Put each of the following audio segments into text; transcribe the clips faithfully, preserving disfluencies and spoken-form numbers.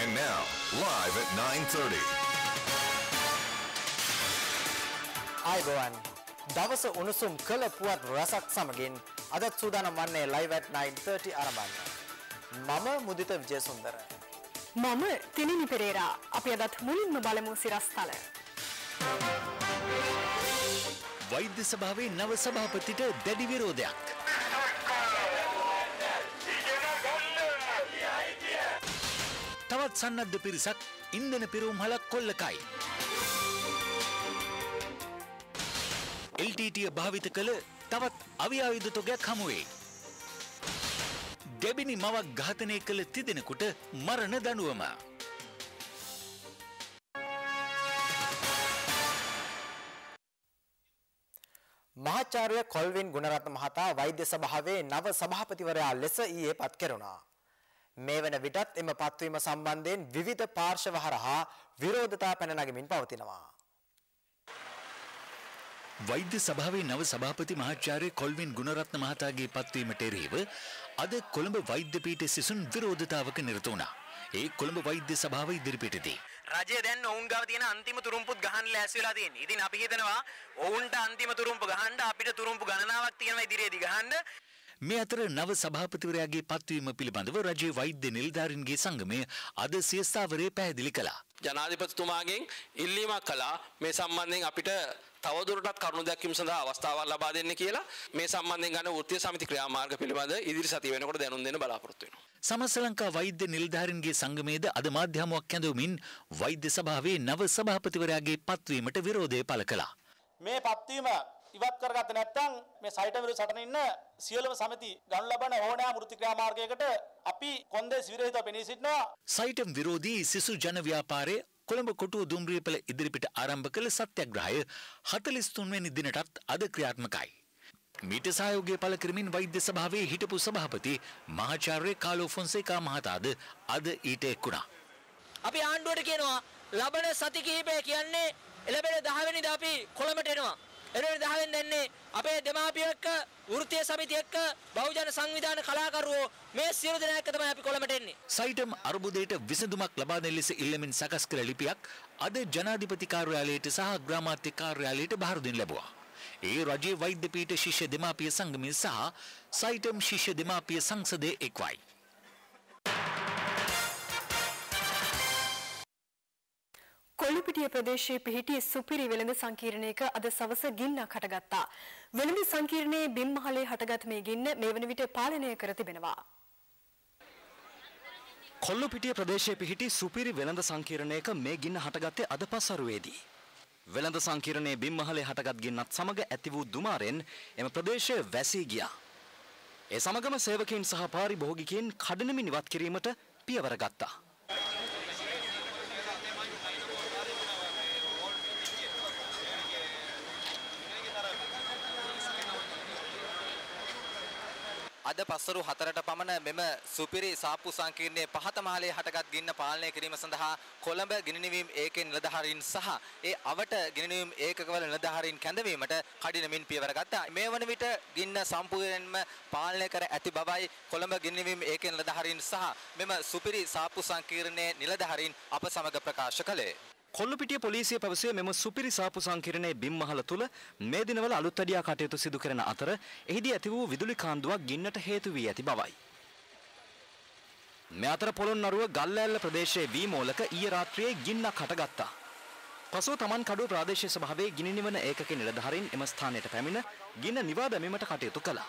And now, live at nine thirty. අයිබෝවන් දවස උණුසුම් කළ පුවත් රසක් සමගින් අදත් සූදානම් වන්නේ live at nine thirty ආරම්භය. මම මුදිත විජේසුන්දර. මම තිනිනි පෙරේරා. අපි අදත් මුලින්ම බලමු සිරස්තල. වෛද්‍ය සභාවේ නව සභාපතිට දැඩි විරෝධයක්. තවත් සන්නද්ධ පිරිසක් ඉන්ධන පිරවුම්හලක් කොල්ලකයි. එල් ටී ටී භාවිත කළ තවත් අවිආයුධ තොගයක් හමුවේ. ගැබිනි මවක් ඝාතනය කළ තිදෙනෙකුට මරණ දඬුවම. මහාචාර්ය කොල්වින් ගුණරත්න මහතා වෛද්‍ය සභාවේ නව සභාපතිවරයා ලෙස ඊයේ පත් කෙරුණා. මේ වන විටත් එම පත්වීම සම්බන්ධයෙන් විවිධ පාර්ශව හරහා විරෝධතා පැන නගමින් පවතිනවා. වෛද්‍ය සභාවේ නව සභාපති මහාචාර්ය කොල්වින් ගුණරත්න මහතාගේ පත්වීමට එරෙහිව අද කොළඹ වෛද්‍ය පීඨ සිසුන් විරෝධතාවක නිරත වුණා. ඒ කොළඹ වෛද්‍ය සභාව ඉදිරිපිටදී රජය දැන් ඔවුන් ගාව තියෙන අන්තිම තුරුම්පුත් ගහන්න ලෑස්ති වෙලා තියෙන්නේ. ඉතින් අපි හිතනවා ඔවුන්ට අන්තිම තුරුම්පු ගහන්න අපිට තුරුම්පු ගණනාවක් තියෙනවා ඉදිරියේදී ගහන්න. මේ අතර නව සභාපතිවරයාගේ පත්වීම පිළිබඳව රජයේ වෛද්‍ය නිලධාරීන්ගේ සංගමය අද සිය ස්ථාවරයේ පැහැදිලි කළා. ජනාධිපතිතුමාගෙන් ඉල්ලීමක් කළා මේ සම්බන්ධයෙන් අපිට තවදුරටත් කරුණු දැක්වීම සඳහා අවස්ථාවක් ලබා දෙන්න කියලා. මේ සම්බන්ධයෙන් ගන්න වෘත්තීය සමිති ක්‍රියාමාර්ග පිළිබඳ ඉදිරි සතිය වෙනකොට දැනුම් දෙන්න බලාපොරොත්තු වෙනවා. සමස්ත ලංකා වෛද්‍ය නිලධාරීන්ගේ සංගමයේද අද මාධ්‍ය හමුවක් කැඳවමින් වෛද්‍ය සභාවේ නව සභාපතිවරයාගේ පත්වීමට විරෝධය පළ කළා. මේ පත්වීම ඉවත් කරගත්තේ නැත්නම් මේ සයිටම් විරුද්ධ සටන ඉන්න සියලුම සමිති ගනු ලබන ඕනෑම වෘත්ති ක්‍රියාමාර්ගයකට අපි කොන්දේසි විරහිතව පෙනී සිටිනවා. සයිටම් විරෝධී සිසු ජන ව්‍යාපාරයේ කොළඹ කොටුව දුම්රියපල ඉදිරිපිට ආරම්භ කළ සත්‍යග්‍රහය හතළිස් තුන් වෙනි දිනටත් අද ක්‍රියාත්මකයි. මීට සහයෝගය පළ කරමින් වෛද්‍ය සභාවේ හිටපු සභාපති මහාචාර්ය කාලෝ ෆොන්සේකා මහතාද අද ඊට එක්ුණා. අපි ආණ්ඩුවට කියනවා ලබන සති කිහිපය කියන්නේ එළබෙන දහ වෙනිදා අපි කොළඹට එනවා. එළබෙන දහ වෙනිදා එන්නේ අපේ දෙමාපියෝ එක්ක වෘත්තීය සමිතිය එක්ක බහුජන සංවිධාන කලාකරුවෝ මේ සියලු දෙනා එක්ක තමයි අපි කොළඹට එන්නේ. සයිටම් අර්බුදයට විසඳුමක් ලබා දෙන ලෙස ඉල්ලමින් සකස් කළ ලිපියක් අද ජනාධිපති කාර්යාලයට සහ ග්‍රාමාත්‍ය කාර්යාලයට බහර දෙනු ලැබුවා. ඒ රජයේ වෛද්‍ය පීඨ ශිෂ්‍ය දෙමාපිය සංගමය සහ සයිටම් ශිෂ්‍ය දෙමාපිය සංසදයේ එක්වයි. කොල්ලුපිටිය ප්‍රදේශයේ පිහිටි සුපිරි වෙළඳ සංකීර්ණයක අද සවස ගින්නක් හටගත්තා. වෙළඳ සංකීර්ණයේ බිම්මහලේ හටගත් මේ ගින්න මේ වන විට පාලනය කර තිබෙනවා. කොල්ලුපිටිය ප්‍රදේශයේ පිහිටි සුපිරි වෙළඳ සංකීර්ණයක මේ ගින්න හටගත්තේ අද පසරුවේදී. වෙළඳ සංකීර්ණයේ බිම්මහලේ හටගත් ගින්නත් සමග ඇති වූ දුමාරෙන් එම ප්‍රදේශය වැසී ගියා. ඒ සමගම සේවකයන් සහ පාරිභෝගිකයන් කඩිනමින් ඉවත් කිරීමට පියවර ගත්තා. අද පස්වරු හතරට පමණ මෙම සුපිරි සාප්පු සංකීර්ණයේ පහත මහලේ හටගත් ගින්න පාලනය කිරීම සඳහා කොළඹ ගිනි නිවීම ඒකේ නිලධාරීන් සහ ඒ අවට ගිනි නිවීම ඒකකවල නිලධාරීන් කැඳවීමට කඩිනමින් පියවර ගත්තා. මේ වන විට ගින්න සම්පූර්ණයෙන්ම පාලනය කර ඇති බවයි කොළඹ ගිනි නිවීම ඒකේ නිලධාරීන් සහ මෙම සුපිරි සාප්පු සංකීර්ණයේ නිලධාරීන් අප සමග ප්‍රකාශ කළේ. කොල්ලුපිටිය පොලිසිය පැවසුවේ මෙම සුපිරි සාප්පු සංකීර්ණයේ බිම්මහල තුල මේ දිනවල අලුත් අඩියා කටයුතු සිදු කරන අතර එහිදී ඇති වූ විදුලි කාන්දුවක් ගින්නට හේතු වී ඇති බවයි. මේ අතර පොළොන්නරුව ගල්ලෑල්ල ප්‍රදේශයේ වීමෝලක ඊයේ රාත්‍රියේ ගින්නක් හටගත්තා. පසුව තමන් කඩුව ප්‍රාදේශීය සභාවේ ගිනි නිවන ඒකකයේ නිලධාරීන් එම ස්ථානයට පැමිණ ගින්න නිවා දැමීමට කටයුතු කළා.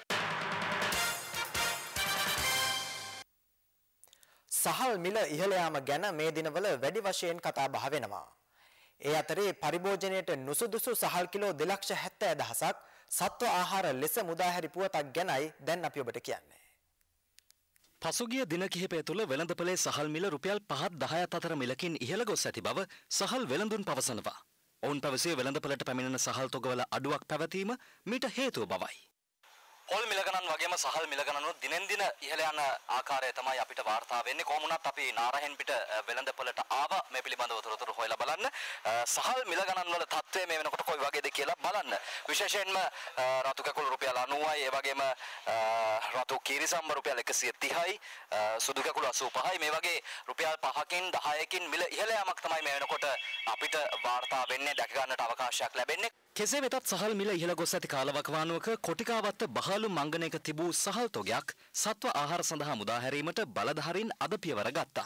සහල් මිල ඉහළ යාම ගැන මේ දිනවල වැඩි වශයෙන් කතා බහ වෙනවා. ඒ අතරේ පරිභෝජනයට නුසුදුසු සහල් කිලෝ දෙලක්ෂ හැත්තෑ දහසක් සත්ව ආහාර ලෙස මුදාහැරි පුවතක් ගැනයි දැන් අපි ඔබට කියන්නේ. පසුගිය දින කිහිපය තුළ වෙළඳපොලේ සහල් මිල රුපියල් පහත් දහයත් අතර මිලකින් ඉහළ ගොස් ඇති බව සහල් වෙළඳුන් පවසනවා. ඔවුන් පැවසේ වෙළඳපොලට පැමිණෙන සහල් තොගවල අඩුවක් පැවතීම මීට හේතුව බවයි. පොල් මිල ගණන් වගේම සහල් මිල ගණන් වල දිනෙන් දින ඉහළ යන ආකාරය තමයි අපිට වාර්තා වෙන්නේ. කොහොම වුණත් අපි නාරහෙන් පිට වෙළඳපොළට ආවා මේ පිළිබඳව තොරතුරු හොයලා බලන්න. සහල් මිල ගණන් වල තත්ත්වය මේ වෙනකොට කොයි වගේද කියලා බලන්න. විශේෂයෙන්ම රතු කැකුළු රුපියල් අනූවයි, ඒ වගේම රතු කීරිසම්බ රුපියල් එකසිය තිහයි, සුදු කැකුළු අසූ පහයි, මේ වගේ රුපියල් පහකින් දහයකින් මිල ඉහළ යාමක් තමයි මේ වෙනකොට අපිට වාර්තා වෙන්නේ, දැක ගන්නට අවකාශයක් ලැබෙන්නේ. කෙසේ වෙතත් සහල් මිල ඉහළ ගොස් ඇති කාලවකවානුවක කොටිකාවත්ත බහලු මංගනයක තිබූ සහල් තොගයක් සත්ව ආහාර සඳහා මුදා හැරීමට බලධාරීන් අද පියවර ගත්තා.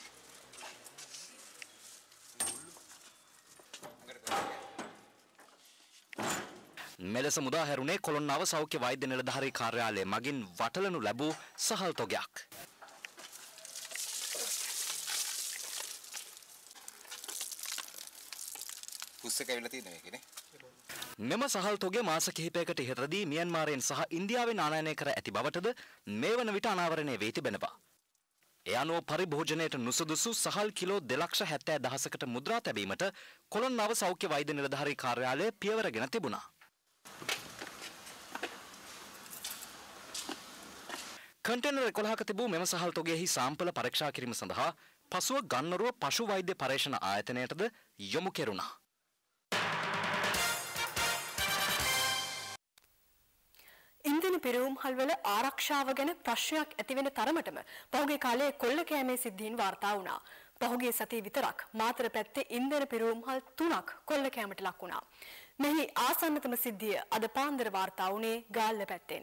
මෙලෙස මුදා හැරුණේ කොළොන්නාව සෞඛ්‍ය වෛද්‍ය නිලධාරී කාර්යාලය මගින් වටලනු ලැබූ සහල් තොගයක්. පුස්සක ඇවිල්ලා තියෙන මේකනේ. මෙම සහල් තොගේ මාස කිහිපයකට ඉහතදී මියන්මාරයෙන් සහ ඉන්දියාවෙන් ආනයනය කර ඇති බවටද මේ වන විට අනාවරණය වී තිබෙනවා. ඒ අනුව පරිභෝජනයට නුසුදුසු සහල් කිලෝ දෙලක්ෂ හැත්තෑ දහසකට මුද්‍රා තැබීමට කොළොන්නාව සෞඛ්‍ය වෛද්‍ය නිලධාරී කාර්යාලය පියවරගෙන තිබුණා. කන්ටේනර් එකොළහක තිබූ මෙම සහල් තොගයෙහි සාම්පල පරීක්ෂා කිරීම සඳහා පසුව ගන්නරුව පශු වෛද්‍ය පර්යේෂණ ආයතනයටද යොමු කෙරුණා. ඉන්ධන පිරවුම්හල්වල ආරක්ෂාව ගැන ප්‍රශ්නයක් ඇතිවෙන තරමටම පහුගිය කාලයේ කොල්ල කෑමේ සිද්ධීන් වාර්තා වුණා. පහුගිය සතියේ විතරක් මාතර පැත්තේ ඉන්ධන පිරවුම්හල් තුනක් කොල්ල කෑමට ලක් වුණා. මෙහි ආසන්නතම සිද්ධිය අද පාන්දර වාර්තා වුණේ ගාල්ල පැත්තෙන්.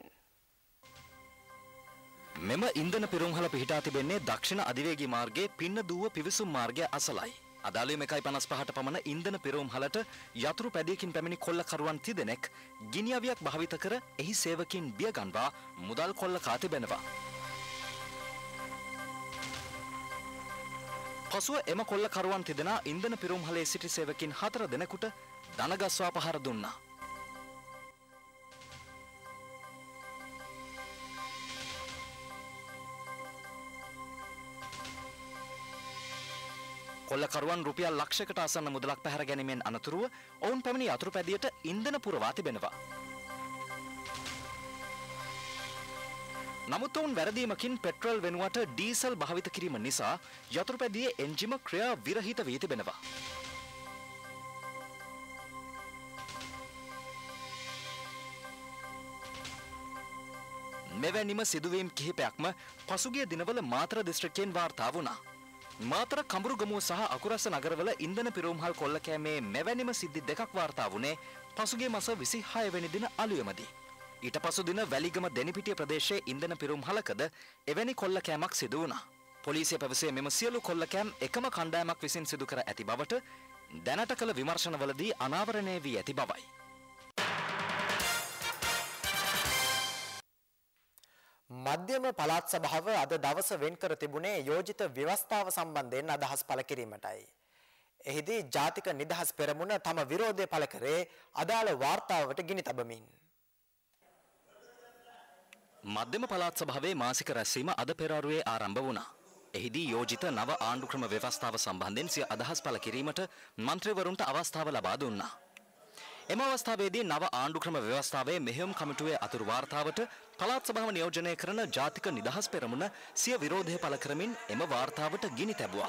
මෙම ඉන්ධන පිරවුම්හල පිහිටා තිබෙන්නේ දක්ෂිණ අධිවේගී මාර්ගයේ පින්නදුව පිවිසුම් මාර්ගය අසලයි. අදාළේ එකයි පනස් පහට පමණ ඉන්ධන පිරවුම්හලට යතුරු පැදියකින් පැමිණි කොල්ලකරුවන් තිදෙනෙක් ගිනි අවියක් භාවිත කර එහි සේවකින් බිය ගන්වා මුදල් කොල්ල කා තිබෙනවා. පසුව එම කොල්ලකරුවන් තිදෙනා ඉන්ධන පිරවුම්හලේ සිටි සේවකින් හතර දෙනෙකුට දනගස්වා පහර දුන්නා. කොල්ලකරුවන් රුපියල් ලක්ෂයකට ආසන්න මුදලක් පැහැර ගැනීමෙන් අනතුරුව ඔවුන් පැමිණි යතුරු පැදියට ඉන්ධන පුරවා තිබෙනවා. නමුත් ඔවුන් වැරදීමකින් පෙට්‍රල් වෙනුවට ඩීසල් භාවිත කිරීම නිසා යතුරු පැදියේ එන්ජිම ක්‍රියා විරහිත වී තිබෙනවා. මෙවැනිම සිදුවීම් කිහිපයක්ම පසුගිය දිනවල මාතර දිස්ත්‍රික්කයෙන් වාර්තා වුණා. මාතර කඹුරුගමුව සහ අකුරස්ස නගරවල ඉන්ධන පිරවුම්හල් කොල්ල කෑමේ මෙවැනිම සිද්ධි දෙකක් වාර්තා වුණේ පසුගිය මාස විසිහය වෙනි දින අලුයමදී. ඊට පසු දින වැලිගම දෙනිපිටිය ප්‍රදේශයේ ඉන්ධන පිරවුම්හලකද එවැනි කොල්ල කෑමක් සිදු වුණා. පොලිසිය පැවසුවේ මෙම සියලු කොල්ල කෑම් එකම කණ්ඩායමක් විසින් සිදු කර ඇති බවට දැනට කළ විමර්ශනවලදී අනාවරණය වී ඇති බවයි. මධ්‍යම පළාත් සභාව අද දවස වෙන්කර තිබුණේ යෝජිත ව්‍යවස්ථාව සම්බන්ධයෙන් අදහස් පළ කිරීමටයි. එහිදී ජාතික නිදහස් පෙරමුණ තම විරෝධය පළ කරේ අදාළ වාර්තාවට ගිනි තබමින්. මධ්‍යම පළාත් සභාවේ මාසික රැස්වීම අද පෙරහරුවේ ආරම්භ වුණා. එහිදී යෝජිත නව ආණ්ඩුක්‍රම ව්‍යවස්ථාව සම්බන්ධයෙන් සිය අදහස් පළ කිරීමට මන්ත්‍රීවරුන්ට අවස්ථාව ලබා දුන්නා. එම අවස්ථාවේදී නව ආණ්ඩුක්‍රම ව්‍යවස්ථාවේ මෙහෙයුම් කමිටුවේ අතුරු වාර්තාවට පළාත් සභාව නියෝජනය කරන ජාතික නිදහස් පෙරමුණ සිය විරෝධය පළ කරමින් එම වාර්තාවට ගිනි තැබුවා.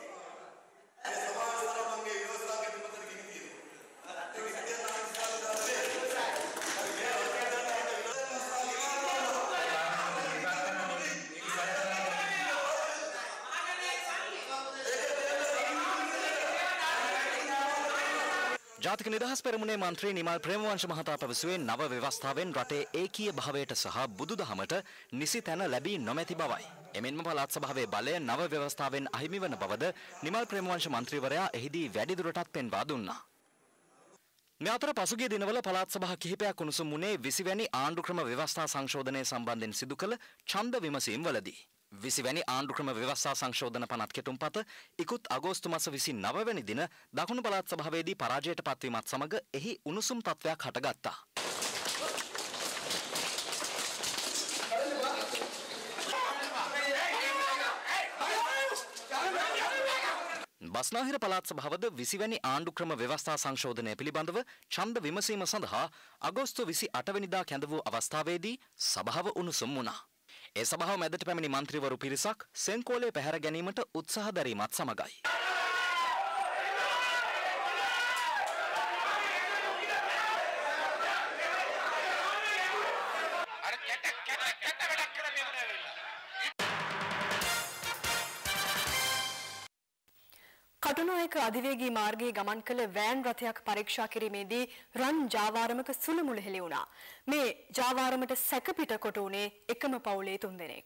ජාතික නිදහස් පෙරමුණේ මන්ත්‍රී නිමල් ප්‍රේමවංශ මහතා පැවසුවේ නව ව්‍යවස්ථාවෙන් රටේ ඒකීය භාවයට සහ බුදුදහමට නිසි තැන ලැබී නොමැති බවයි. එමෙන්ම පළාත් සභාවේ බලය නව ව්‍යවස්ථාවෙන් අහිමි වන බවද නිමල් ප්‍රේමවංශ මන්ත්‍රීවරයා එහිදී වැඩිදුරටත් පෙන්වා දුන්නා. මේ අතර පසුගිය දිනවල පළාත් සභා කිහිපයක් උණුසුම් වුණේ විසි වැනි ආණ්ඩුක්‍රම ව්‍යවස්ථා සංශෝධනය සම්බන්ධයෙන් සිදු කළ ඡන්ද විමසීම් වලදී. විසි වැනි ආණ්ඩුක්‍රම ව්‍යවස්ථා සංශෝධන පනත් කෙටුම්පත ඉකුත් අගෝස්තු මාස විසිනව වැනි දින දකුණු පළාත් සභාවේදී පරාජයට පත්වීමත් සමග එහි උණුසුම් තත්වයක් හටගත්තා. බස්නාහිර පළාත් සභාවද විසිවැනි ආණ්ඩුක්‍රම ව්‍යවස්ථා සංශෝධනය පිළිබඳව ඡන්ද විමසීම සඳහා අගෝස්තු විසි අට වෙනිදා කැඳ වූ අවස්ථාවේදී සභාව උණුසුම් වුණා. ඒ සභාව මැදට පැමිණි මන්ත්‍රීවරු පිරිසක් සෙන්කෝලේ පැහැර ගැනීමට උත්සාහ දැරීමත් සමගයි. කටුනායක අධිවේගී මාර්ගයේ ගමන් කළ වෑන් රථයක් පරීක්ෂා කිරීමේදී රන් ජාවාරමක සුළුමුළු හෙළි වුණා. මේ ජාවාරමට සැකපිට කොට උනේ එකම පවුලේ තුන්දෙනෙක්.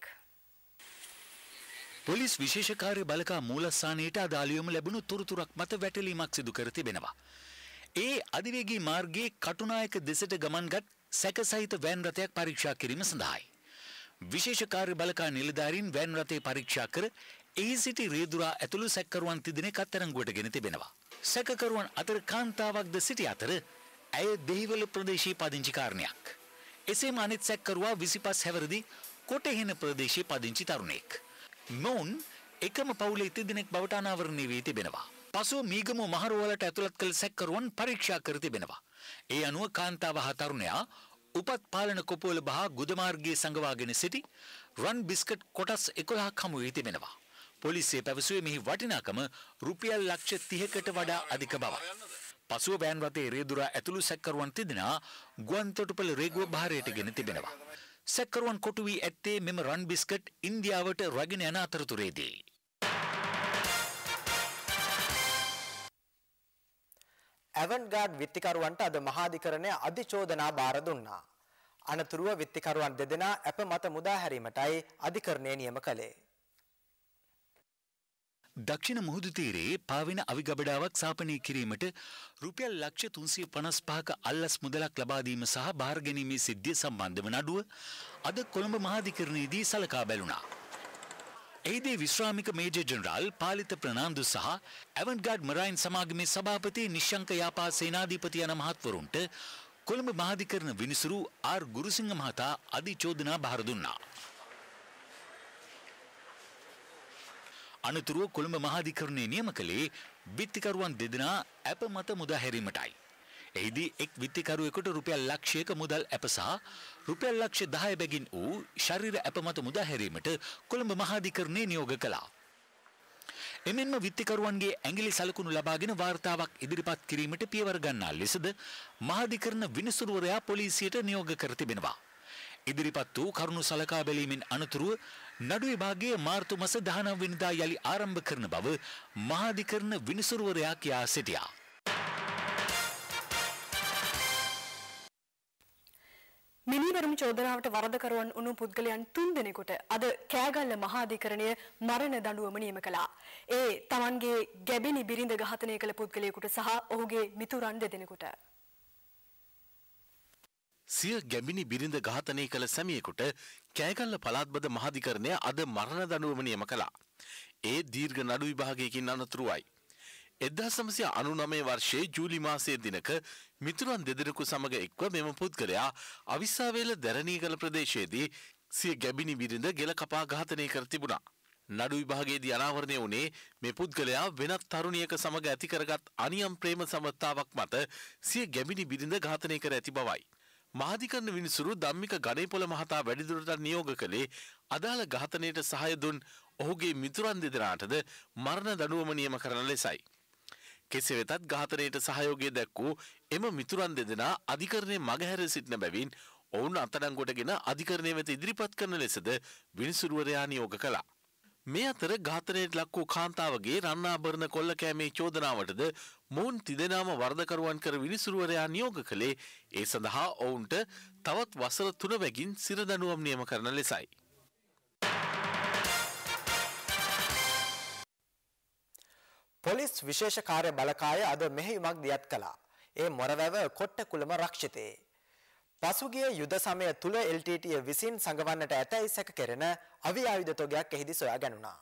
පොලිස් විශේෂ කාර්ය බළකා මූලස්ථානයට අදාළවම ලැබුණු තොරතුරක් මත වැටලීමක් සිදු කර තිබෙනවා. ඒ අධිවේගී මාර්ගයේ කටුනායක දෙසට ගමන්ගත් සැකසහිත වෑන් රථයක් පරීක්ෂා කිරීම සඳහායි. විශේෂ කාර්ය බළකා නිලධාරීන් වෑන් රථය පරීක්ෂා කර එහි සිටි රියදුරා ඇතුළු සැකකරුවන් තිදෙනෙක් අත්අඩංගුවට ගෙන තිබෙනවා. සැකකරුවන් අතර කාන්තාවක්ද සිටි අතර ඇය දෙහිවල ප්‍රදේශයේ පදිංචි කාරණයක්. එසේම අනිත් සැකකරුවා විසිපස් හැවිරිදි කොටහෙන ප්‍රදේශයේ පදිංචි තරුණයෙක්. මොවුන් එකම පවුලේ තිදෙනෙක් බවට අනාවරණය වී තිබෙනවා. පසුව මීගමුව මහරුවලට ඇතුළත් කළ සැකකරුවන් පරීක්ෂා කර තිබෙනවා. ඒ අනුව කාන්තාව හා තරුණයා උපත් පාලන කොපුවල බහ ගුද මාර්ගයේ සංගවාගෙන සිටි රන් බිස්කට් කොටස් එකොළහක් හමු වී තිබෙනවා. පොලිසිය පැවසුවේ මෙහි වටිනාකම රුපියල් ලක්ෂ තිහකට වඩා අධික බවයි. පසුව වෑන් රථයේ රේදුරා ඇතුළු සැකකරුවන් තිදෙනා ගුවන්තොටුපළ රේගුව භාරයට ගෙන තිබෙනවා. සැකකරුවන් කොටු වී ඇත්තේ මෙම රන් බිස්කට් ඉන්දියාවට රැගෙන යන අතරතුරේදී. ඇවන්ගාඩ් විත්තිකරුවන්ට අද මහාධිකරණය අධිචෝදනා භාර දුන්නා. අනතුරුව විත්තිකරුවන් දෙදෙනා අප මත මුදා හැරීමටයි අධිකරණය නියම කළේ. දක්ෂිණ මුහුදු තීරයේ පාවෙන අවිගබඩාවක් සාපනය කිරීමට රුපියල් ලක්ෂ තුන්සිය පනස් පහක අල්ලස් මුදලක් ලබා දීම සහ බාර ගැනීමේ සිද්ධිය සම්බන්ධව නඩුව අද කොළඹ මහාධිකරණයේදී සලකා බැලුණා. එහිදී විශ්‍රාමික මේජර් ජෙනරාල් පාලිත ප්‍රනාන්දු සහ ඇවන්ගාඩ් මරයින් සමාගමේ සභාපති නිශ්ශංක යාපා සේනාධිපති යන මහත්වරුන්ට කොළඹ මහාධිකරණ විනිසුරු ආර් ගුරුසිංහ මහතා අධිචෝදනා බාර දුන්නා. අනතුරුව කොළඹ මහාධිකරණය නියම කළේ විත්තිකරුවන් දෙදෙනා ඇප මත මුදා හැරීමටයි. එහිදී එක් විත්තිකරුවෙකුට රුපියල් ලක්ෂයක මුදල් ඇප සහ රුපියල් ලක්ෂ දහය බැගින් වූ ශරීර ඇප මත මුදා හැරීමට කොළඹ මහාධිකරණය නියෝග කළා. එමෙන්ම විත්තිකරුවන්ගේ ඇඟිලි සලකුණු ලබාගෙන වාර්තාවක් ඉදිරිපත් කිරීමට පියවර ගන්නා ලෙසද මහාධිකරණ විනිසුරුවරයා පොලිසියට නියෝග කර තිබෙනවා. ඉදිරිපත් වූ කරුණු සලකා බැලීමෙන් අනතුරුව නඩු විභාගයේ මාර්තු මාස දහනව වෙනිදා යලි ආරම්භ කරන බව මහාධිකරණ විනිසුරුවරයා කියා සිටියා. මිනිවරුම් චෝදනාවට වරදකරුවන් වුණු පුද්ගලයන් තුන්දෙනෙකුට අද කෑගල්ල මහාධිකරණය මරණ දඬුවම නියම කළා. ඒ තමන්ගේ ගැබිනි බිරිඳ ඝාතනය කළ පුද්ගලයෙකුට සහ ඔහුගේ මිතුරන් දෙදෙනෙකුට. සිය ගැබිනි බිරිඳ ඝාතනය කළ සැමියෙකුට කෑගල්ල පළාත්බද මහාධිකරණය අද මරණ දඬුවම නියම කළා. ඒ දීර්ඝ නඩු විභාගයකින් අනතුරුවයි. එක්දහස් නවසිය අනූනවය වර්ෂයේ ජූලි මාසයේ දිනක මිතුරන් දෙදෙනෙකු සමග එක්ව මෙම පුද්ගලයා අවිස්සාවේල දැරණියගල ප්‍රදේශයේදී සිය ගැබිනි බිරිඳ ගෙල කපා ඝාතනය කර තිබුණා. නඩු විභාගයේදී අනාවරණය වුණේ මේ පුද්ගලයා වෙනත් තරුණියක සමග ඇති කරගත් අනියම් ප්‍රේම සම්බන්ධතාවක් මත සිය ගැබිනි බිරිඳ ඝාතනය කර ඇති බවයි. මහාධිකරණ විනිසුරු ධම්මික ගණේපොළ මහතා වැඩිදුරටත් නියෝග කළේ අදාළ ඝාතනයට සහාය දුන් ඔහුගේ මිතුරන් දෙදෙනාටද මරණ දඬුවම නියම කරන ලෙසයි. කෙසේ වෙතත් ඝාතනයට සහයෝගය දැක්වූ එම මිතුරන් දෙදෙනා අධිකරණයේ මගහැර සිටින බැවින් ඔවුන් අත්අඩංගුවටගෙන අධිකරණය වෙත ඉදිරිපත් කරන ලෙසද විනිසුරුවරයා නියෝග කළා. මේ අතර ඝාතනයට ලක් වූ කාන්තාවගේ රන්නාභරණ කොල්ල කෑමේ චෝදනාවටද මොවුන් තිදෙනාම වරදකරුවන් කර විනිසුරුවරයා නියෝග කළේ ඒ සඳහා ඔවුන්ට තවත් වසර තුන බැගින් සිර දඬුවම් නියම කරන ලෙසයි. පොලිස් විශේෂ කාර්ය බලකාය අද මෙහෙයුමක් දියත් කළා. ඒ මොරවැව කොට්ටකුළම රක්ෂිතේ. පසුගිය යුද සමය තුල එල් ටී ටී විසින් සංගවන්නට ඇතැයි සැක කෙරෙන අවි ආයුධ තොගයක් එහිදී සොයා ගැනුණා.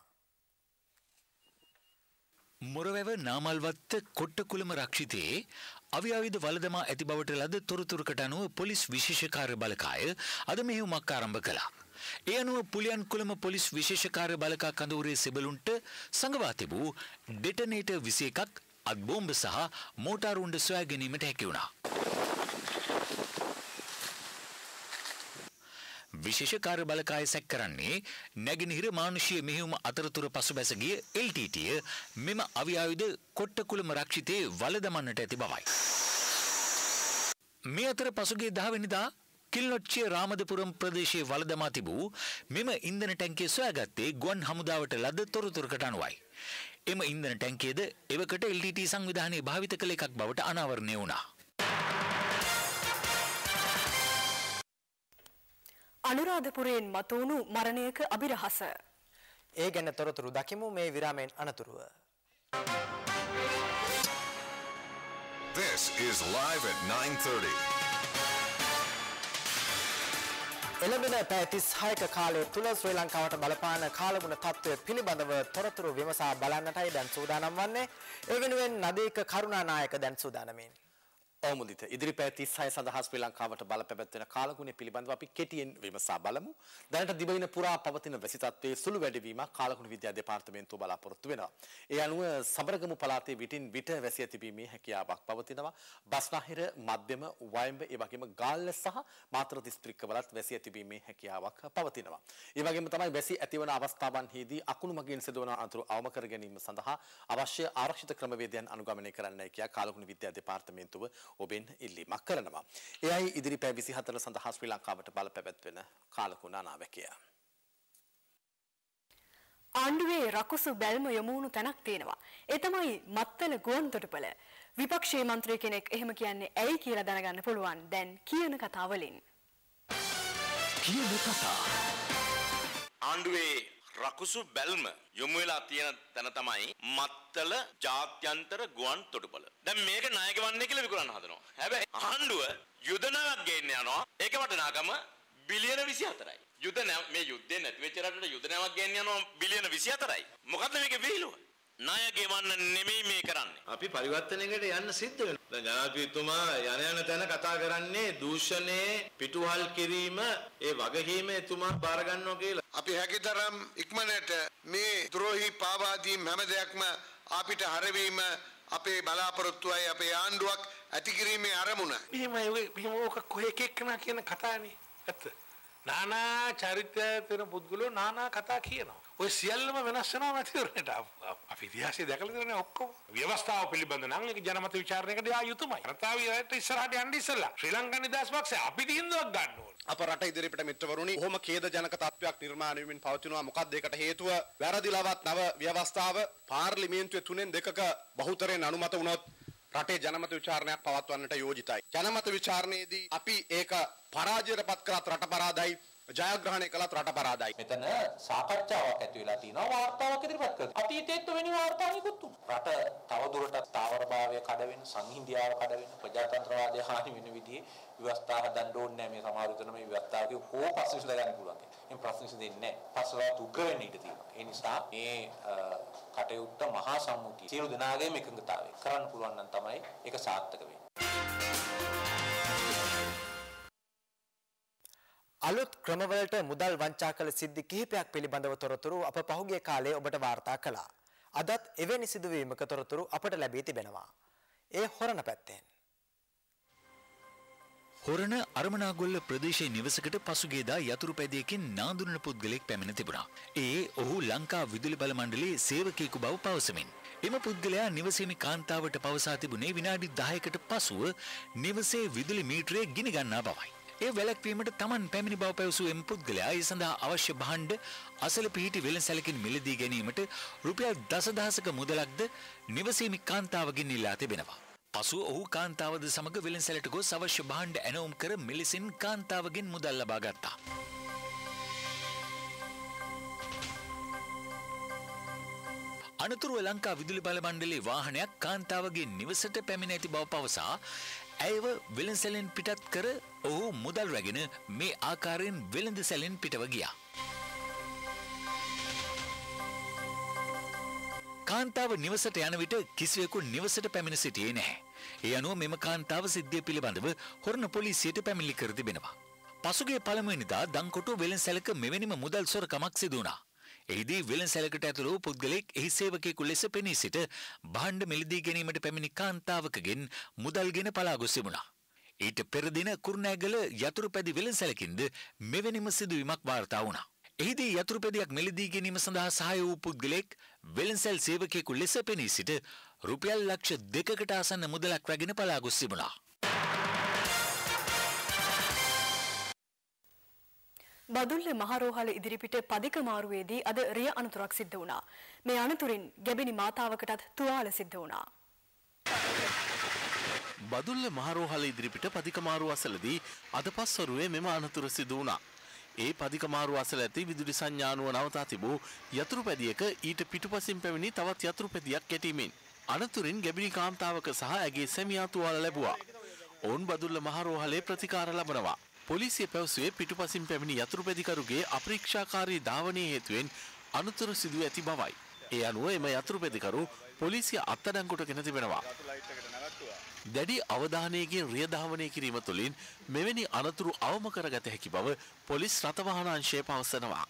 මොරවැව නාමල්වත්ත කොට්ටකුළම රක්ෂිතයේ අවි ආයුධ වළදමා ඇති බවට ලද තොරතුරකට අනුව පොලිස් විශේෂ කාර්ය බලකාය අද මෙහෙයුමක් ආරම්භ කළා. ඒ අනුව පුලියන් කුලම පොලිස් විශේෂ කාර්ය බළකා කඳවුරේ සෙබළුන්ට සංගවා තිබූ ඩෙටනේටර් විසි එකක් අත් බෝම්බ සහ මෝටාරුන්ඩ සොයා ගැනීමට හැකි වුණා. විශේෂ කාර්ය බළකාය සැක කරන්නේ නැගෙනහිර මානුෂීය මෙහෙයුම අතරතුර පසුබැස ගිය එල් ටී ටීය මෙම අවි ආයුධ කොට්ටකුලම රක්ෂිතේ වළදමන්නට ඇති බවයි. මේ අතර පසුගිය දහ වෙනිදා කිල්නොච්චිය රාමදපුරම් ප්‍රදේශයේ වළදමා තිබූ මෙම ඉන්ධන ටැංකිය සොයාගත්තේ ගුවන් හමුදාවට ලද තොරතුරකට අනුවයි. එම ඉන්ධන ටැංකියද එවකට එල් ටී ටී සංවිධානයේ භාවිත කළ එකක් බවට අනාවරණය වුණා. අනුරාධපුරයෙන් මතුවුණු මරණයක අභිරහස. ඒ ගැන තොරතුරු දකිමු මේ විරාමයෙන් අනතුරුව. This is live at nine thirty. එළඹෙන පැය තිස් හයක කාලය තුල ශ්‍රී ලංකාවට බලපාන කාලගුණ තත්ත්වය පිළිබඳව තොරතුරු විමසා බලන්නටයි දැන් සූදානම් වන්නේ. ඒ වෙනුවෙන් නදීක කරුණානායක දැන් සූදානමින්. ඔවුමුදිත ඉදිරි පැය තිස් හය සඳහා ශ්‍රී ලංකාවට බලපැවැත්වෙන කාලගුණය පිළිබඳව අපි කෙටියෙන් විමසා බලමු. දැනට දිවයින පුරා පවතින වැසි තත්ත්වයේ සුළු වැඩිවීමක් කාලගුණ විද්‍යා දෙපාර්තමේන්තුව බලාපොරොත්තු වෙනවා. ඒ අනුව සබරගමු පළාතේ විටින් විට වැසි ඇතිවීමේ හැකියාවක් පවතිනවා. බස්නාහිර, මධ්‍යම, වයඹ, ඒ වගේම ගාල්ල සහ මාතර දිස්ත්‍රික්කවලත් වැසි ඇතිවීමේ හැකියාවක් පවතිනවා. ඒ වගේම තමයි වැසි ඇතිවන අවස්ථාවන්හිදී අකුණු මගින් සිදුවන අතුරු අවම කර ගැනීම සඳහා අවශ්‍ය ආරක්ෂිත ක්‍රමවේදයන් අනුගමනය කරන්නයි කියා කාලගුණ විද්‍යා දෙපාර්තමේන්තුව ඔබෙන් ඉල්ලීමක් කරනවා. එයයි ඉදිරි පැය විසිහතර සඳහා ශ්‍රී ලංකාවට බලපැවැත්වෙන කාලකුණ අනාවැකිය. ආණ්ඩුවේ රකුසු බැල්ම යොමුණු තැනක් තියෙනවා. ඒ තමයි මත්තල ගුවන්තොටුපළ. විපක්ෂයේ මන්ත්‍රී කෙනෙක් එහෙම කියන්නේ ඇයි කියලා දැනගන්න පුළුවන් දැන් කියන කතා වලින්. කියන කතා. ආණ්ඩුවේ රකුසු බැල්ම යොමු වෙලා තියෙන තැන තමයි මත්තල ජාත්‍යන්තර ගුවන් තොටුපළ. දැන් මේක නායක වන්නේ කියලා විකුණන්න හදනවා. හැබැයි ආණ්ඩුව යුද නැවක් ගේන්න යනවා. ඒක වටිනාකම බිලියන විසිහතරයි. යුද නැව මේ යුද්ධේ නැති වෙච්ච රටට යුද නැවක් ගේන්න යනවා බිලියන විසිහතරයි. මොකද්ද මේකේ විහිළුව? ණය ගෙවන්න නෙමෙයි මේ කරන්නේ. අපි පරිවර්තනයකට යන්න සිද්ධ වෙනවා. දැන් ජනාධිපතිතුමා යන යන තැන කතා කරන්නේ දූෂණයේ පිටුහල් කිරීම ඒ වගකීම එතුමා බාර ගන්නවා කියලා. අපි හැකිතරම් ඉක්මනට මේ ද්‍රෝහී පාවාදීම් හැම දෙයක්ම අපිට හරවීම අපේ බලාපොරොත්තුවයි අපේ ආණ්ඩුවක් ඇති කිරීමේ අරමුණ. මෙහෙම මෙහෙම ඕක කොහේ කෙක්කනා කියන කතානේ. ඇත්ත. නානා චරිත තියෙන පුද්ගලෝ නානා කතා කියනවා. ඔය සියල්ලම වෙනස් වෙනවා මැතිවරණයට. අපි ඉතිහාසය දැකලා තියෙනනේ ඔක්කොම. ව්‍යවස්ථාව පිළිබඳ නම් ඒක ජනමත විචාරණයකට යා යුතුමයි. රටාවියට ඉස්සරහට යන්න ඉස්සලා ශ්‍රී ලංකා නිදහස් පක්ෂය අපි තීන්දුවක් ගන්න ඕනේ. අප රට ඉදිරිපිට මිත්‍රවරුනි කොහොම ඛේදජනක තත්වයක් නිර්මාණය වෙමින් පවතිනවා. මොකක්ද ඒකට හේතුව? වැරදිලවත් නව ව්‍යවස්ථාව පාර්ලිමේන්තුවේ තුනෙන් දෙකක බහුතරයෙන් අනුමත වුණොත් රටේ ජනමත විචාරණයක් පවත්වන්නට යෝජිතයි. ජනමත විචාරණයේදී අපි ඒක පරාජයට පත් කරත් රට පරාදයි, ජයග්‍රහණය කළත් රට පරාදයි. මෙතන සාකච්ඡාවක් ඇති වෙලා තියෙනවා, වාර්තාවක් ඉදිරිපත් කරලා. අතීතයේත් වෙනි වාර්තාවකුත් තුන. රට තවදුරටත් තාවරභාවය කඩ වෙන, සංහිඳියාව කඩ වෙන, ප්‍රජාතන්ත්‍රවාදය හානි වෙන විදිහේ ව්‍යවස්ථා හදන්න ඕනේ නැහැ. මේ සමහර විටම මේ ව්‍යවස්ථාවක කෝ පස්ස විසඳ ගන්න පුළුවන්. මේ ප්‍රශ්න විසඳෙන්නේ නැහැ. පස්සලවත් උග්‍ර වෙන්න ඉඩ තියෙනවා. ඒ නිසා මේ කටයුත්ත මහා සම්මුතිය සියලු දෙනාගේම එකඟතාවය කරන්න පුළුවන් නම් තමයි ඒක සාර්ථක වෙන්නේ. අලුත් ක්‍රමවලට මුදල් වංචා කළ සිද්ධි කිහිපයක් පිළිබඳව තොරතුරු අප පහුගිය කාලයේ ඔබට වාර්තා කළා. අදත් එවැනි සිදුවීමක තොරතුරු අපට ලැබී තිබෙනවා. ඒ හොරණ පැත්තෙන්. හොරණ අරමනාගොල්ල ප්‍රදේශයේ නිවසකට පසුගියදා යතුරු පැදියකින් නාඳුනන පුද්ගලයෙක් පැමිණ තිබුණා. ඒ ඔහු ලංකා විදුලි බල මණ්ඩලයේ සේවකයෙකු බව පවසමින්. එම පුද්ගලයා නිවසේම කාන්තාවට පවසා තිබුණේ විනාඩි දහයකට පසුව නිවසේ විදුලි මීටරය ගිනි ගන්නා බවයි. ඒ වැළැක්වීමට Taman පැමිණි බව පැවසූ එම පුද්ගලයා ඒ සඳහා අවශ්‍ය භාණ්ඩ අසල පිහිටි වෙළඳසැලකින් මිලදී ගැනීමට රුපියල් දසදහසක මුදලක්ද නිවසේම කාන්තාවගෙන් ඉල්ලා තිබෙනවා. පසුව ඔහු කාන්තාවද සමග වෙළඳසැලට ගොස් අවශ්‍ය භාණ්ඩ ඇනවුම් කර මෙලෙසින් කාන්තාවගෙන් මුදල් ලබා ගත්තා. අනතුරුව ලංකා විදුලි බල මණ්ඩලයේ වාහනයක් කාන්තාවගේ නිවසට පැමිණ ඇති බව පවසා ඇයව වෙළඳසැලෙන් පිටත් කර ඔහු මුදල් රැගෙන මේ ආකාරයෙන් වෙළඳසැලෙන් පිටව ගියා. කාන්තාව නිවසට යන විට කිසිවෙකු නිවසට පැමිණ සිටියේ නැහැ. ඒ අනුව මෙම කාන්තාව සිද්ධිය පිළිබඳව හොරණ පොලිසියට පැමිණිලි කර තිබෙනවා. පසුගිය පළමුවෙනිදා දංකොටුව වෙළෙන්සැලක මෙවැනිම මුදල් සොරකමක් සිදු වුණා. එහිදී වෙළෙන්සැලකට ඇතුළු පුද්ගලෙක් එහි සේවකයෙකු ලෙස පෙනී සිට භාණ්ඩ මිලදී ගැනීමට පැමිණි කාන්තාවකගෙන් මුදල්ගෙන පලා ගොස් තිබුණා. ඊට පෙර දින කුරුණෑගල යතුරුපැදි වෙළෙන්සැලකින්ද මෙවැනිම සිදුවීමක් වාර්තා වුණා. එහිදී යතුරුපැදියක් මිලදී ගැනීම සඳහා සහාය වූ පුද්ගලෙක් වෙළෙන්සැල් සේවකයෙකු ලෙස පෙනී සිට රුපියල් ලක්ෂ දෙකකට ආසන්න මුදලක් රැගෙන පලා ගොස් තිබුණා. බදුල්ල මහරෝහල ඉදිරිපිට පදික මාරුවේදී අද රිය අනතුරක් සිද්ධ වුණා. මේ අනතුරින් ගැබිනි මාතාවකටත් තුවාල සිද්ධ වුණා. බදුල්ල මහරෝහල ඉදිරිපිට පදිකමාරු අසලදී අද පස්වරුවේ මෙම අනතුර සිදු වුණා. ඒ පදිකමාරු අසල ඇති විදුලි සංඥානුව නවතා තිබූ යතුරුපැදියක ඊට පිටුපසින් පැමිණි තවත් යතුරුපැදියක් ගැටීමෙන් අනතුරින් ගැබිනි කාන්තාවක සහ ඇගේ සැමියා තුවාල ලැබුවා. ඔවුන් බදුල්ල මහරෝහලේ ප්‍රතිකාර ලබනවා. පොලිසිය පැවසුවේ පිටුපසින් පැමිණි යතුරුපැදිකරුගේ අපරීක්ෂාකාරී ධාවනයේ හේතුවෙන් අනතුරු සිදුව ඇති බවයි. ඒ අනුව එම යතුරුපැදිකරු පොලිසිය අත්අඩංගුවට ගෙන තිබෙනවා. දැඩි අවධානයකින් රිය ධාවනය කිරීම තුළින් මෙවැනි අනතුරු අවම කරගත හැකි බව පොලිස් රථවාහන අංශය පවසනවා.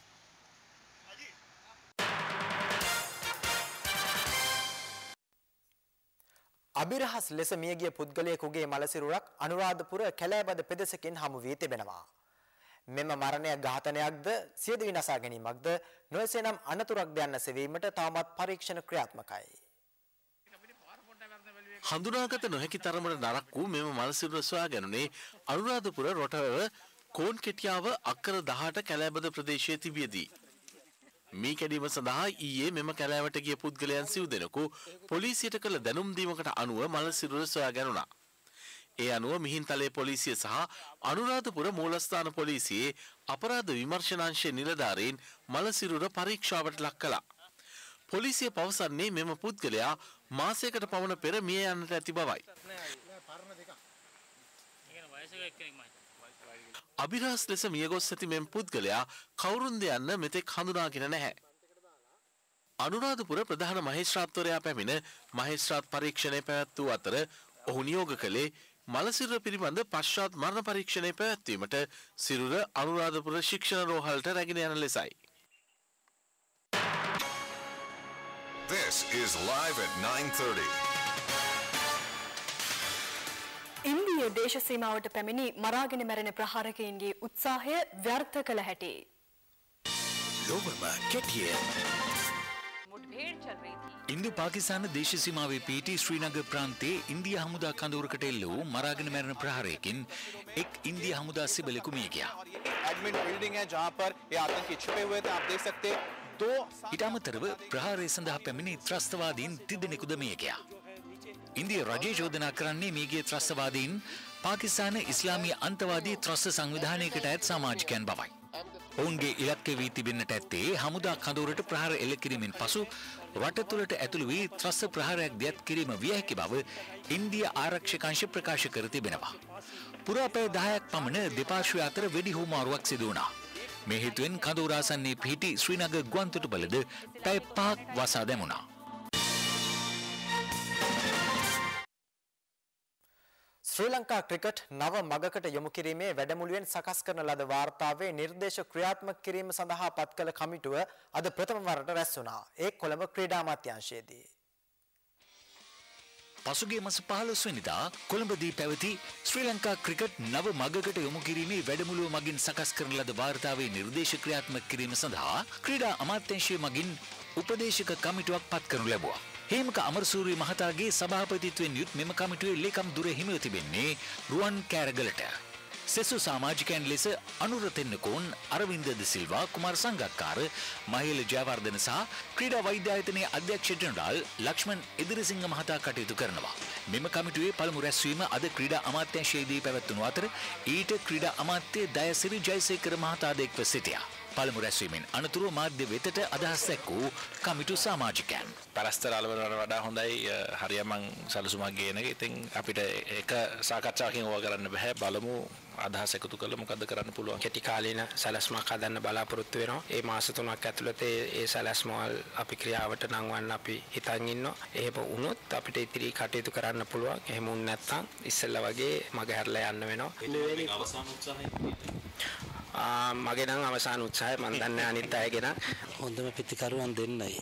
අභිරහස් ලෙස මියගිය පුද්ගලයෙකුගේ මලසිරුරක් අනුරාධපුර කැලෑබද පෙදෙසකින් හමු වී තිබෙනවා. මෙම මරණය ඝාතනයක්ද සියදිවි විනාශ ගැනීමක්ද නොයසේ නම් අනතුරක්ද යන්න සෙවීමට තවමත් පරීක්ෂණ ක්‍රියාත්මකයි. හඳුනාගත නොහැකි තරමට නරක් වූ මෙම මලසිරුර සොයා ගැනුනේ අනුරාධපුර රොටවැව කෝන් කෙටියාව අක්කර දහඅට කැලෑබද ප්‍රදේශයේ තිබියදී. මේ කැඩීම සඳහා ඊයේ මෙම කැලෑවට ගිය පුද්ගලයන් සිව් දෙනෙකු පොලිසියට කළ දැනුම් දීමකට අනුව මලසිරුර සොයා ගැනුණා. ඒ අනුව මිහින්තලේ පොලිසිය සහ අනුරාධපුර මූලස්ථාන පොලිසියේ අපරාධ විමර්ශනාංශයේ නිලධාරීන් මලසිරුර පරීක්ෂාවට ලක් කළා. පොලිසිය පවසන්නේ මෙම පුද්ගලයා මාසයකට පමණ පෙර මිය යන්නට ඇති බවයි. අභිරහස් ලෙස මියගොස් ඇති මෙම පුද්ගලයා කවුරුන්ද යන්න මෙතෙක් හඳුනාගෙන නැහැ. අනුරාධපුර ප්‍රධාන මහේස්ත්‍රාත්වරයා පැමිණ මහේස්ත්‍රාත් පරීක්ෂණය පැවැත් වූ අතර ඔහු නියෝග කළේ මලසිරුර පිළිබඳ පශ්චාත් මරණ පරීක්ෂණය පැවැත්වීමට සිරුර අනුරාධපුර ශික්ෂණ රෝහලට රැගෙන යන ලෙසයි. This is live at nine thirty. ඉන්දිය දේශ සීමාවට පැමිණි මරාගෙන මැරෙන ප්‍රහාරකයින්ගේ උත්සාහය ව්‍යර්ථ කළ හැටි. ලොවම කෙටිය. ඉන්දු පාකිස්තාන දේශ සීමාවේ පිහිටි ශ්‍රීනගර ප්‍රාන්තයේ ඉන්දිය හමුදා කඳවුරකට එල්ල වූ මරාගෙන මැරෙන ප්‍රහාරයකින් එක් ඉන්දිය හමුදා සිබලෙකු මිය ගියා. एडमिन बिल्डिंग है जहां पर ये आतंकी छुपे हुए थे आप देख सकते दो ඊට අමතරව ප්‍රහාරය සඳහා පැමිණි ත්‍රස්තවාදීන් තිදෙනෙකුද මිය ගියා. ඉන්දිය රජය චෝදනා කරන්නේ මේගේ ත්‍රස්තවාදීන් පාකිස්තාන ඉස්ලාමීය අන්තවාදී ත්‍රස්ත සංවිධානයකට අයත් සමාජිකයන් බවයි. ඔවුන්ගේ ඉලක්කය වී තිබෙන්නට ඇත්තේ හමුදා කඳවුරට ප්‍රහාර එල්ල කිරීමෙන් පසු රට තුළට ඇතුළු වී ත්‍රස්ත ප්‍රහාරයක් දියත් කිරීම විය හැකි බව ඉන්දිය ආරක්ෂක අංශ ප්‍රකාශ කර තිබෙනවා. පුරා පැය දහයක් පමණ දෙපාර්ශ්වය අතර වෙඩි හුවමාරුවක් සිදු වුණා. මේ හේතුවෙන් කඳවුර ආසන්නයේ පිහිටි ශ්‍රීනගර ගුවන්තොටුපළද පැය පහක් වසා දැමුණා. ශ්‍රී ලංකා ක්‍රිකට් නව මගකට යොමු කිරීමේ වැඩමුළුවෙන් සකස් කරන ලද වාර්තාවේ නිර්දේශ ක්‍රියාත්මක කිරීම සඳහා පත් කළ කමිටුව අද ප්‍රථම වරට රැස් වුණා. ඒ කොළඹ ක්‍රීඩා අමාත්‍යාංශයේදී. පසුගිය මාස පහළොස් වෙනිදා කොළඹදී පැවති ශ්‍රී ලංකා ක්‍රිකට් නව මගකට යොමු කිරීමේ වැඩමුළුව මගින් සකස් කරන ලද වාර්තාවේ නිර්දේශ ක්‍රියාත්මක කිරීම සඳහා ක්‍රීඩා අමාත්‍යාංශය මගින් උපදේශක කමිටුවක් පත් කරනු ලැබුවා. හේමක අමරසූරිය මහතාගේ සභාපතිත්වයෙන් යුත් මෙම කමිටුවේ ලේකම් දුර හිමිව තිබෙන්නේ රුවන් කෑරගලට. සෙසු සමාජිකයන් ලෙස අනුර තෙන්නකෝන්, අරවින්ද ද සිල්වා, කුමාර සංගක්කාර, මහේල ජයවර්ධන සහ ක්‍රීඩා වෛද්‍ය ආයතනයේ අධ්‍යක්ෂ ජනරාල් ලක්ෂ්මන් ඉදිරිසිංහ මහතා කටයුතු කරනවා. මෙම කමිටුවේ පළමු රැස්වීම අද ක්‍රීඩා අමාත්‍යාංශයේදී පැවැත්වුණු අතර ඊට ක්‍රීඩා අමාත්‍ය දයසිරි ජයසේකර මහතා ද එක්ව සිටියා. පළමු රැස්වීමෙන් අනතුරුව මාධ්‍ය වෙතට අදහස් දැක්වූ කමිටු සමාජිකයන්. පරස්තර අලවනට වඩා හොඳයි හරියමං සැලසුමක් ගේන එක. ඉතින් අපිට එක සාකච්ඡාවකින් ඕවා කරන්න බෑ. බලමු අදහස් එකතු කරලා මොකද්ද කරන්න පුළුවන්. කෙටි කාලීන සැලැස්මක් හදන්න බලාපොරොත්තු වෙනවා. ඒ මාස තුනක් ඇතුළත ඒ සැලැස්ම අපි ක්‍රියාවට නංවන්න අපි හිතන් ඉන්නවා. එහෙම වුණොත් අපිට ඉතිරි කටයුතු කරන්න පුළුවන්. එහෙම වුණ නැත්නම් ඉස්සෙල්ලා වගේ මග හැරලා යන්න වෙනවා. අවසාන උත්සාහය මගේ නම් අවසාන උත්සාහය මම දන්නේ අනිත් අයගෙන හොඳම පිටිකරුවන් දෙන්නයි.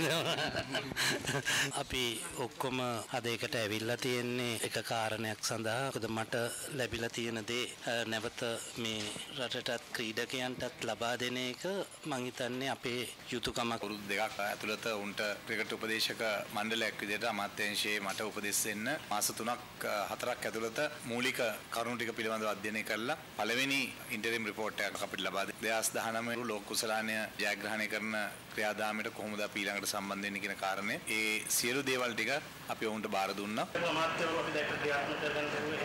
අපි ඔක්කොම අදයකට ඇවිල්ලා තියෙන්නේ එක කාරණයක් සඳහා. මොකද මට ලැබිලා තියෙන දේ නැවත මේ රටටත් ක්‍රීඩකයන්ටත් ලබා දෙන එක මම හිතන්නේ අපේ යුතුයකමක්. අවුරුදු දෙකක් ඇතුළත උන්ට ක්‍රිකට් උපදේශක මණ්ඩලයක් විදිහට අමාත්‍යාංශයේ මට උපදෙස් දෙන්න මාස තුනක් හතරක් ඇතුළත මූලික කරුණු ටික පිළිබඳව අධ්‍යයනය කරලා පළවෙනි ඉන්ටරිම් රිපෝට් එකක් අපිට ලබා දෙන්න. දෙදාස් දහනවය ලෝක කුසලානය ජයග්‍රහණය කරන ක්‍රියාදාමයට කොහොමද අපි ඊළඟට සම්බන්ධ වෙන්නේ කියන කාරණේ ඒ සියලු දේවල් ටික අපි ඔවුන්ට බාර දුන්නා. අමාත්‍යවරු අපි දැක්ක ක්‍රියාත්මක කරගෙන